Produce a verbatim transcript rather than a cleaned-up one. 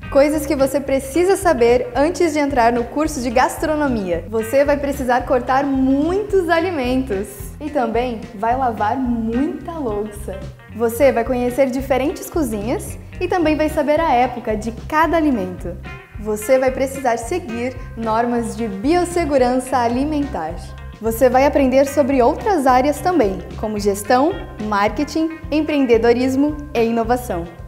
Coisas que você precisa saber antes de entrar no curso de gastronomia. Você vai precisar cortar muitos alimentos e também vai lavar muita louça. Você vai conhecer diferentes cozinhas e também vai saber a época de cada alimento. Você vai precisar seguir normas de biossegurança alimentar. Você vai aprender sobre outras áreas também, como gestão, marketing, empreendedorismo e inovação.